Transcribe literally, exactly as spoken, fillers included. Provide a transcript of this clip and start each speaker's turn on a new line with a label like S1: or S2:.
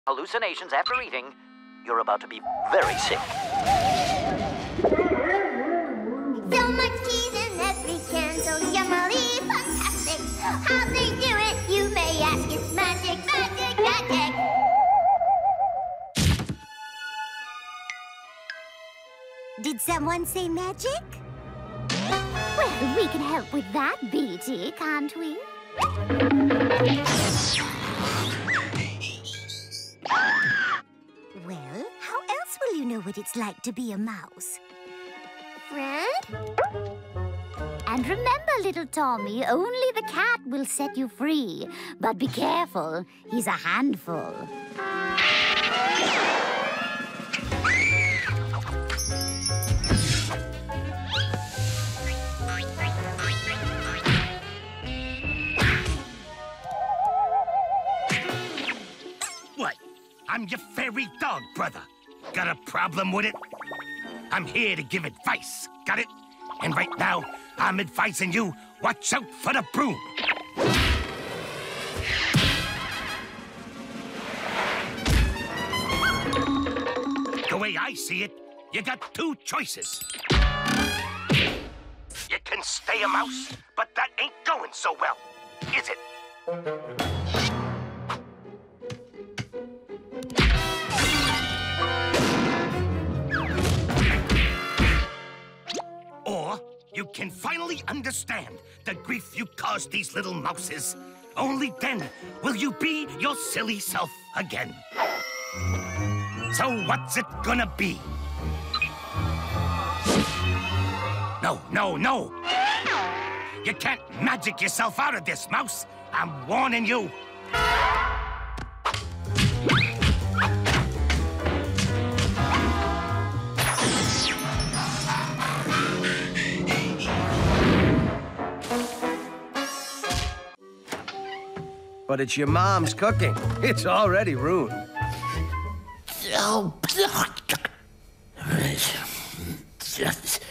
S1: hallucinations after eating, you're about to be very sick.
S2: So much cheese in every can, so yummily fantastic. How they do it, you may ask. It's magic, magic, magic.
S3: Did someone say magic?
S2: Well, we can help with that, Beatty, can't we?
S3: Well, how else will you know what it's like to be a mouse?
S2: Friend? And remember, little Tommy, only the cat will set you free. But be careful, he's a handful.
S4: What? I'm your fairy dog, brother. Got a problem with it? I'm here to give advice, got it? And right now, I'm advising you, watch out for the broom. The way I see it, you got two choices. You can stay a mouse, but that ain't going so well, is it? Or you can finally understand the grief you caused these little mouses. Only then will you be your silly self again. So what's it gonna be? No, no, no! You can't magic yourself out of this, mouse. I'm warning you.
S5: But it's your mom's cooking. It's already ruined.
S6: Oh,